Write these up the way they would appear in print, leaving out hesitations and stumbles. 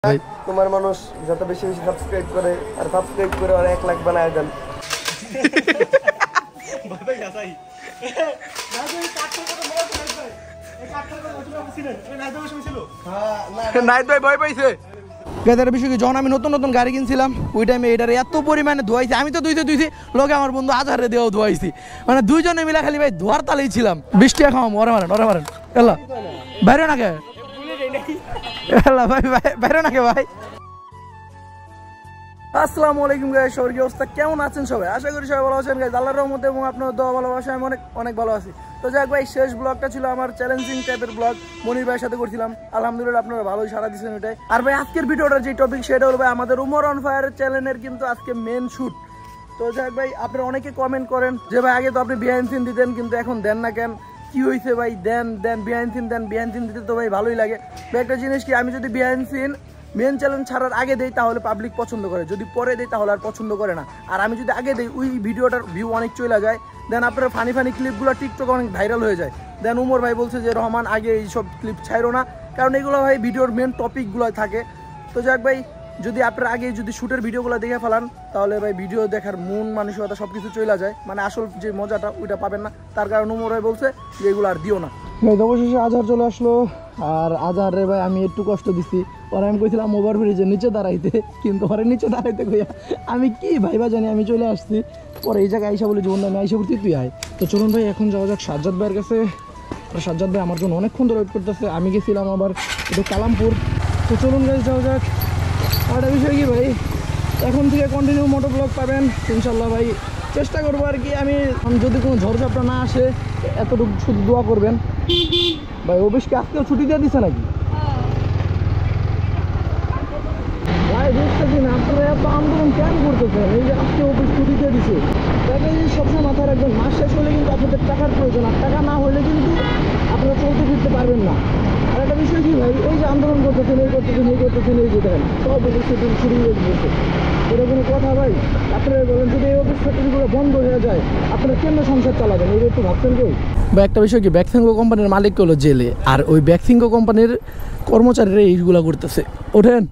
ভাই তোমার মানুষ যত বেশি বেশি সাবস্ক্রাইব করে আর সাবস্ক্রাইব করে আর 1 লাখ বানায় দেন। ভাই গাছাই না যে কাটতে কত মজা হয় ভাই এই কাটতে কত ওটা ছিলেন এই নাইতে বসে ছিল হ্যাঁ নাইত ভাই ভয় পাইছে। গাদার বিষয় কি যখন আমি নতুন নতুন গাড়ি কিনছিলাম ওই টাইমে এটারে এত পরিমাণে ধোয়াইছি, আমি তো ধুইছি লোকে আমার বন্ধু আজহারে দেওয়া ধোয়াইছি, মানে দুইজনে মিলে খালি ভাই ধোয়ার তালেই ছিলাম। বৃষ্টি খাওয়াম ওরে মারেন এলা বাইরে না কে এলা ভাই বাইরে না কে ভাই। আসসালামু আলাইকুম গাইস, সবার কি অবস্থা, কেমন আছেন সবাই? আশা করি সবাই ভালো আছেন গাইস, আল্লাহর রহমতে এবং আপনার দোয়া ভালোবাসায় আমি অনেক ভালো আছি। তো যাক ভাই, শেষ ব্লগটা ছিল আমার চ্যালেঞ্জিং টাইপের ব্লগ, মনির ভাইয়ের সাথে করছিলাম। আলহামদুলিল্লাহ আপনারা ভালোই সাড়া দিচ্ছেন ওটাই। আর ভাই আজকের ভিডিওটার যে টপিক সেটা হলো ভাই আমাদের উমর অন ফায়ার চ্যানেলের কিন্তু আজকে মেন শুট। তো যাক ভাই, আপনারা অনেকে কমেন্ট করেন যে ভাই আগে তো আপনি বিহাইন্ড সিন দিতেন কিন্তু এখন দেন না কেন, কি হয়েছে ভাই, দেন বিহাইন্ড সিন দিতে তো ভাই ভালোই লাগে। ভাই একটা জিনিস কি, আমি যদি বিহাইন্ড সিন মেন চ্যালেঞ্জ ছাড়ার আগে দেই তাহলে পাবলিক পছন্দ করে, যদি পরে দেই তাহলে আর পছন্দ করে না। আর আমি যদি আগে দেই ওই ভিডিওটার ভিউ অনেক চলে যায়, দেন আপনার ফানি ক্লিপগুলো টিকটকে অনেক ভাইরাল হয়ে যায়। দেন উমর ভাই বলছে যে রহমান আগে এইসব ক্লিপ ছাইরো না, কারণ এগুলো ভাই ভিডিওর মেন টপিকগুলো থাকে। তো যাক ভাই, যদি আপনার আগে যদি শ্যুটের ভিডিওগুলো দেখে ফেলান তাহলে ভাই ভিডিও দেখার মন মানসিকতা সব কিছু চলে যায়, মানে আসল যে মজাটা ওইটা পাবেন না। তার কারণ উমর ভাই বলছে যে এগুলো আর দিও না। ভাই অবশেষে আজহার চলে আসলো, আর আজহার রে ভাই আমি একটু কষ্ট দিচ্ছি। ওরা আমি কইছিলাম ওভার ব্রিজের নিচে দাঁড়াইতে, কিন্তু ওরা নিচে দাঁড়াইতে কইয়া আমি কি ভাইবা জানি আমি চলে আসছি। পরে এই জায়গায় আইসা বলে জীবন আমি আইসা পড়ছি তুই আয়। তো চলুন ভাই এখন যাওয়া যাক সাজ্জাদ ভাইয়ের কাছে। সাজ্জাদ ভাই আমার জন্য অনেকক্ষণ ধরে ওয়েট করতেছে, আমি গেছিলাম আবার একটু কালামপুর। তো চলুন গাইস যাওয়া যাক। আর একটা বিষয় কি ভাই, এখন থেকে কন্টিনিউ মোটো ব্লগ পাবেন ইনশাল্লাহ ভাই, চেষ্টা করবো আর কি। আমি যদি কোনো ঝড়ঝাপটা না আসে এতটুকু শুধু দোয়া করবেন ভাই। অফিসকে আজকেও ছুটি দিয়ে দিচ্ছে নাকি ভাই? বুঝতেছি না আপনারা এত আন্দোলন কেন করতেছেন। এই যে আজকে অফিস ছুটি দিয়ে দিচ্ছে, তাকে সবসময় মাথায় রাখবেন মাস শেষ হলে কিন্তু আপনাদের টাকার প্রয়োজন, আর টাকা না হলে কিন্তু আপনারা চলতে ফিরতে পারবেন না। আর একটা বিষয় কি ভাই, এই যে আন্দোলন করতেছেন এই যে দেখেন সব অফিস ছুটি দিয়ে দিচ্ছে, এটা কোনো কথা ভাই? আপনারা বলেন যদি এই অফিস ফ্যাক্টরিগুলো বন্ধ হয়ে যায় আপনারা কেন সংসার চালাবেন, এটা একটু ভাবছেন কই? বা একটা বিষয় কি, ব্যাকসিঙ্গো কোম্পানির মালিক হলো জেলে, আর ওই ব্যাকসিঙ্গো কোম্পানির কর্মচারীরা এইগুলা করতেছে। ওঠেন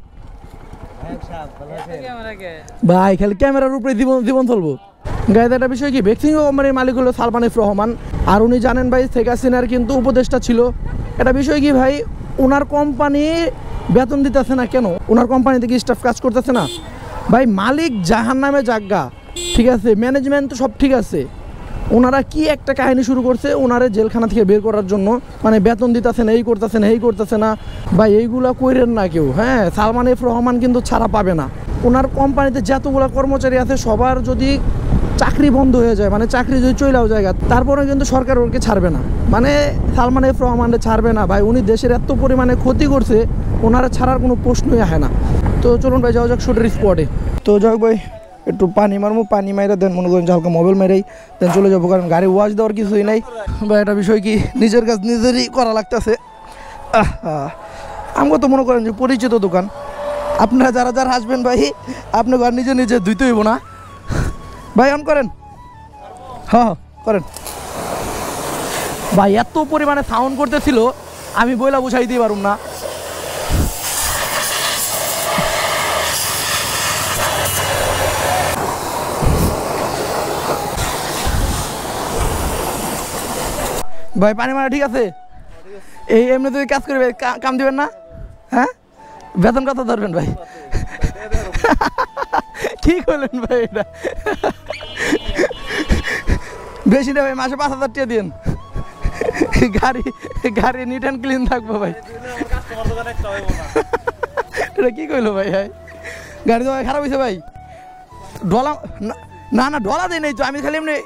ভাই, খালি ক্যামেরার উপরে জীবন চলবো। গাইতে একটা বিষয় কি, ব্যাকসিঙ্গো কোম্পানির মালিক হলো সালমান এফ রহমান, আর উনি জানেন ভাই শেখ হাসিনার কিন্তু উপদেষ্টা ছিল। একটা বিষয় কি ভাই, ওনার কোম্পানি বেতন দিতেছে না কেন? ওনার কোম্পানিতে কি স্টাফ কাজ করতেছে না? ভাই মালিক জাহান নামে জায়গা, ঠিক আছে, ম্যানেজমেন্ট তো সব ঠিক আছে, ওনারা কি একটা কাহিনী শুরু করছে ওনারে জেলখানা থেকে বের করার জন্য, মানে বেতন দিতেছে না, এই করতেছে না ভাই, এইগুলা কইরেন না কেউ। হ্যাঁ, সালমান এফ রহমান কিন্তু ছাড়া পাবে না। ওনার কোম্পানিতে যতগুলো কর্মচারী আছে সবার যদি চাকরি বন্ধ হয়ে যায়, মানে চাকরি যদি চলেও যায়, তারপরে কিন্তু সরকার ওকে ছাড়বে না, মানে সালমান এফ রহমানকে ছাড়বে না ভাই। উনি দেশের এত পরিমাণে ক্ষতি করছে, ওনারা ছাড়ার কোনো প্রশ্নই আসে না। তো চলুন ভাই যাওয়া যাক শুটের স্পটে। তো যাক ভাই, একটু পানি মারবো, পানি মাইরা দেন মনে করেন হালকা মোবাইল মেরেই দেন চলে যাবো, কারণ গাড়ি ওয়াশ দেওয়ার কিছুই নাই ভাই। একটা বিষয় কি, নিজের কাজ নিজেরই করা লাগতেছে। আমাকে তো মনে করেন যে পরিচিত দোকান, আপনারা যারা আসবেন ভাই আপনি ঘর নিজে ধুইতে হইব না ভাই। অন করেন, হ্যাঁ করেন ভাই। এত পরিমাণে সাউন্ড করতেছিল আমি বইলা বুঝাই দিতে পারুম না। ভাই পানি মারা ঠিক আছে? এই এমনি তুই কাজ করবে, কাম দিবেন না? হ্যাঁ, বেতন কত ধরবেন ভাই? কি করলেন ভাই এটা? বেশি না ভাই, মাসে 5,000 টাকা দিন, গাড়ি নিট অ্যান্ড ক্লিন থাকবো ভাই। এটা কি কইলো ভাই? গাড়ি তো খারাপ হয়েছে ভাই, ডলা না ডলা দেয় নাই তো, আমি খালি এমনি।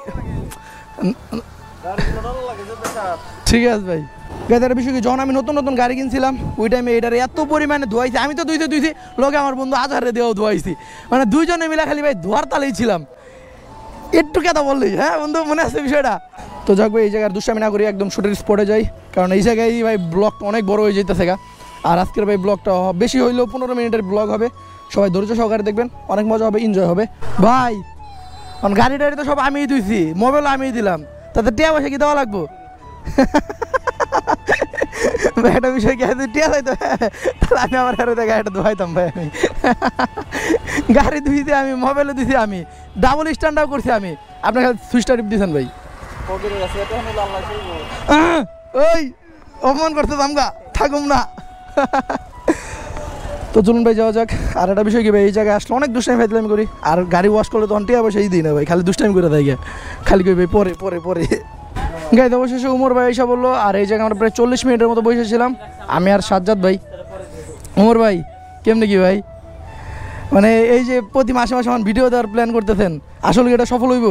ঠিক আছে ভাই। গাইদার বিষয় কি, যখন আমি নতুন গাড়ি কিনছিলাম ওই টাইমে এটারে এত পরিমাণে ধোয়াইছি, আমি তো ধুইছি লোকে আমার বন্ধু আজহারে দেওয়া ধোয়াইছি, মানে দুইজনে মিলে খালি ভাই ধোয়ার তালেই ছিলাম। একটু কথা বললি, হ্যাঁ বন্ধু মনে আছে বিষয়টা? তো যাক ভাই, এই জায়গার দুষ্টামি না করি, একদম শুটের স্পটে যাই, কারণ এই জায়গায় ভাই ব্লগটা অনেক বড় হয়ে যেতেছে গা। আর আজকের ভাই ব্লগটা বেশি হইলেও 15 মিনিটের ব্লগ হবে, সবাই ধৈর্য সহকারে দেখবেন, অনেক মজা হবে, এনজয় হবে ভাই। কারণ গাড়ি তো সব আমিই ধুইছি, মোবাইল আমিই দিলাম, তাতে টিয়া পয়সা কি দেওয়া লাগবো? একটা বিষয় কি টিয়া যাইতো তাহলে আমি আমার হেরোতে গাড়িটা ধোয়াইতাম ভাই। আমি গাড়ি ধুইতে আমি মোবাইলে দিছি আমি ডাবল স্ট্যান্ড আপ করছি আমি আপনার সুইচটা টিপ দিয়েছেন ভাই। ওই অপমান করতে আমগা থাকুম না। তো চলুন ভাই যাওয়া যাক। আর একটা বিষয় কি ভাই এই জায়গায় আসলে অনেক দুষ্টাইম ফাইজলামি করি আর গাড়ি ওয়াশ করলে তো অনটিয়া বসে এই দিই না ভাই খালি দুষ্টাইম করে দেয় গিয়া খালি কই ভাই পরে পরে পরে গাইতে অবশেষে উমর ভাই এসে বললো। আর এই জায়গায় আমরা প্রায় 40 মিনিটের মতো বসেছিলাম আমি আর সাজ্জাদ ভাই। উমর ভাই কেমনে কি ভাই মানে এই যে প্রতি মাসে মাসে আমার ভিডিও দেওয়ার প্ল্যান করতেছেন আসলে কি এটা সফল হইব?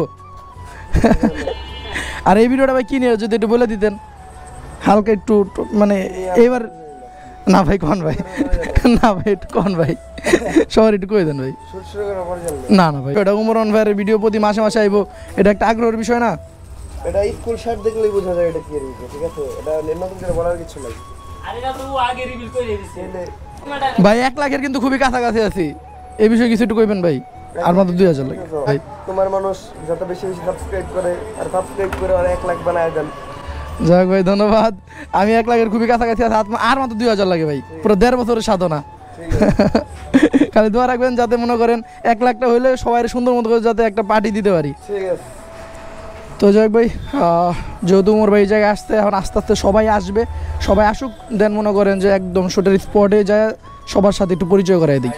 আর এই ভিডিওটা ভাই কি নিয়ে যদি একটু বলে দিতেন হালকা একটু মানে এইবার না ভাই কন ভাই না ভাই একটু কন ভাই সবার একটু কয়ে দেন ভাই। না না ভাই এটা উমর ভাইয়ের ভিডিও প্রতি মাসে মাসে আইব এটা একটা আগ্রহের বিষয় না। এটা স্কুল শার্ট দেখলেই বোঝা যায় এটা কি রিভিউ ঠিক আছে এটা নতুন করে বলার কিছু নাই। আরে না তো আগে রিভিল করে দিছে ভাই 1 লাখের কিন্তু খুবই কাছাকাছি আছি এই বিষয়ে কিছু একটু কইবেন ভাই আর মাত্র 2000 লাগে ভাই। তোমার মানুষ যত বেশি বেশি সাবস্ক্রাইব করে আর সাবস্ক্রাইব করে আর 1 লাখ বানায় দেন। যাক ভাই ধন্যবাদ। আমি 1 লাখের খুবই কাছাকাছি আছি আর মাত্র 2000 লাগে ভাই পুরো 1.5 বছরের সাধনা। খালি দোয়া রাখবেন যাতে মনে করেন 1 লাখটা হইলে সবাই সুন্দর মতো করে যাতে একটা পার্টি দিতে পারি। ঠিক আছে তো যাক ভাই যেহেতু উমর ভাই এই জায়গায় আসতে এখন আস্তে আস্তে সবাই আসবে সবাই আসুক দেন মনে করেন যে একদম শুটের স্পটে যায় সবার সাথে একটু পরিচয় করাই দিই।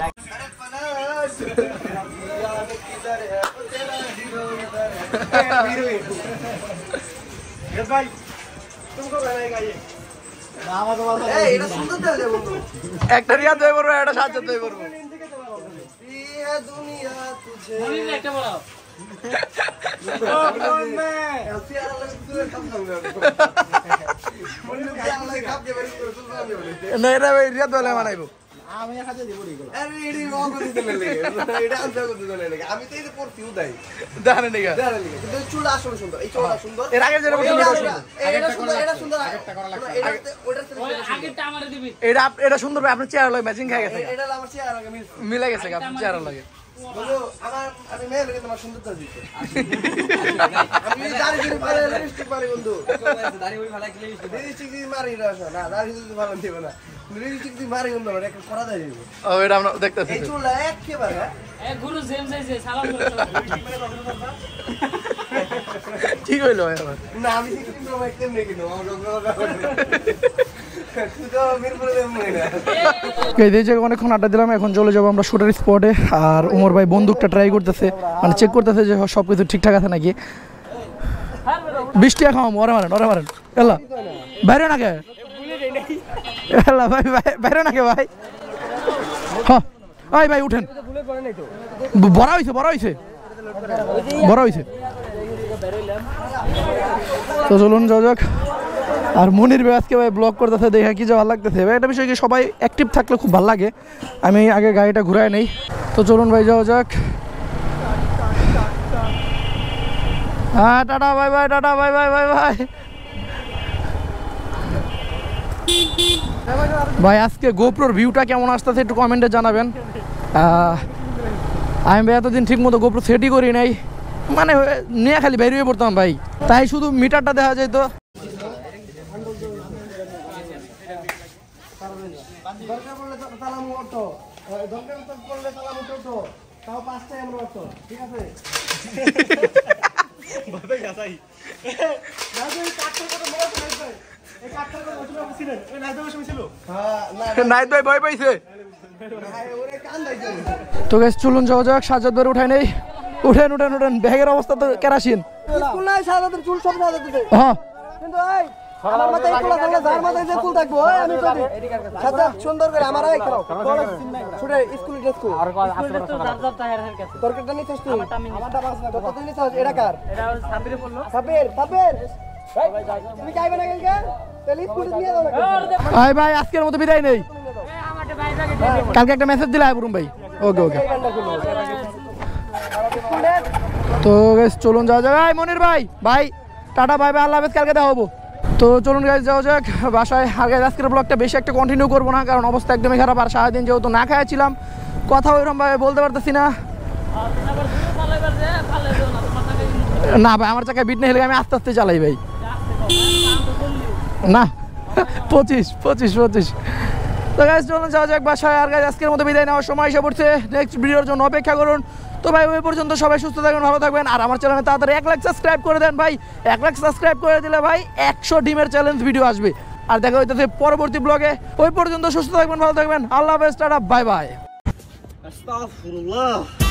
একটা রিয়া দই করবো একটা সাহায্য দই করবো একটা বড় না এটা রিয়া দলে মানাইবো আমি হাতে দিব এগুলো আরে এডি রং করে দিতে লাগে এটা আনসার করতে লাগে আমি তো এই পড়ছি উদাই দাঁড়ান নিগা কিন্তু চুল আসলে সুন্দর এই চুলটা সুন্দর এর আগে যেটা এটা সুন্দর আগেরটা করা লাগবে এটা ওটার থেকে আগেরটা আমারে দিবি এটা সুন্দর ভাই আপনার চেহারা লাগে ম্যাচিং খেয়ে গেছে এটা আমার চেহারা লাগে মিলে গেছে আপনার চেহারা লাগে বলো আমি মেয়ে লাগে তোমার সুন্দরতা দিতে আমি দাড়ি দিতে পারে লিপস্টিক পারে বন্ধু দাড়ি ওই ভালো লাগলে লিপস্টিক দিয়ে মারি না দাড়ি দিতে ভালো দিব না লিপস্টিক দিয়ে মারি বন্ধু এটা করা দেয় ও এটা আমরা দেখতেছি এই চুলটা একেবারে এ গুরু জেম যাইছে সালাম করে ঠিক হইলো ভাই আমার না আমি ঠিক প্রমাণ কেমনে কিনো আমার তুই তো মিরপুরে দেমই না এই যে অনেকক্ষণ আড্ডা দিলাম এখন চলে যাবো আমরা শুটের স্পটে। আর উমর ভাই বন্দুকটা ট্রাই করতেছে মানে চেক করতেছে যে সব কিছু ঠিকঠাক আছে নাকি। বৃষ্টি খাওয়াম ওরে মারেন এলা বাইরে নাকি এলা ভাই বাইরে নাকি ভাই হ্যাঁ ভাই ভাই উঠেন বড় হয়েছে তো চলুন যাও যাক। আর মনির ভাই আজকে ভাই ব্লগ করতেছে দেখে কি যে ভালো লাগতেছে ভাই একটা বিষয় কি সবাই অ্যাক্টিভ থাকলে খুব ভালো লাগে। আমি আগে গাড়িটা ঘুরাই নেই তো চলুন ভাই যাও যাক। হ্যাঁ টাটা বাই বাই ভাই আজকে গোপ্রোর ভিউটা কেমন আসতেছে একটু কমেন্টে জানাবেন। আমি ভাই এতদিন ঠিক মতো গোপ্রো সেটই করি নাই মানে নিয়ে খালি বেরিয়ে পড়তাম ভাই তাই শুধু মিটারটা দেখা যায় তো দরকার পড়লে সালাম অটো দরকার পড়লে সালাম অটো তাও 5টাই আমরা অটো ঠিক আছে ভাবে গাছাই না যে কাটটা কত বড় আছে এই কাটটা কত ওটা আপনি ছিলেন এই নাইদা বসে ছিল হ্যাঁ না নাইদ ভাই ভয় পাইছে ওরে কান দাইছে তো গাইস চলুন যাওয়া যাক সাজ্জাদ ভাই উঠাই নেই উঠেন ব্যাগের অবস্থা তো কেরাসিন স্কুল নাই সাজাদের চুল সব সাজাতে হ্যাঁ কিন্তু এই আমার মাথায় কুলা থাকলে যার মাথায় যে কুল থাকবো আমি কই সাজা সুন্দর করে আমার আই খেলাও ছুটে স্কুল ড্রেস কো আর তরকারিটা নিছিস তুই আমারটা বাস না কত নিছিস এটা কার এটা সাবিরে পড়লো সাবির তুমি যাইবে না কালকে তাহলে স্কুল নিয়ে যাও ভাই আজকের মতো বিদায় নেই কালকে একটা মেসেজ দিলে আইবুরুম ভাই ওকে তো গাইস চলুন যাওয়া যাক মনির ভাই টাটা বাই আল্লাহ হাফেজ কালকে দেখা হবো। তো চলুন গাইস যাওয়া যাক বাসায়। আর গাইস আজকের ব্লগটা বেশি একটা কন্টিনিউ করবো না কারণ অবস্থা একদমই খারাপ আর সারাদিন যেহেতু না খাইছিলাম কথা ওইরকম ভাবে বলতে পারতেছি না। না ভাই আমার চাকায় বিট না হলে আমি আস্তে আস্তে চালাই ভাই না 25 তো গাইস চলুন যাওয়া যাক বাসায়। আর গাইস আজকের মতো বিদায় নেওয়ার সময় এসে পড়ছে, নেক্সট ভিডিওর জন্য অপেক্ষা করুন। তো ভাই ওই পর্যন্ত সবাই সুস্থ থাকবেন, ভালো থাকবেন। আর আমার চ্যানেলে তাড়াতাড়ি 1 লাখ সাবস্ক্রাইব করে দেন ভাই। 1 লাখ সাবস্ক্রাইব করে দিলে ভাই 100 ডিমের চ্যালেঞ্জ ভিডিও আসবে। আর দেখা হইতেছে পরবর্তী ব্লগে। ওই পর্যন্ত সুস্থ থাকবেন, ভালো থাকবেন। আল্লাহ হাফেজ, টাটা, বাই বাই। আস্তাগফিরুল্লাহ।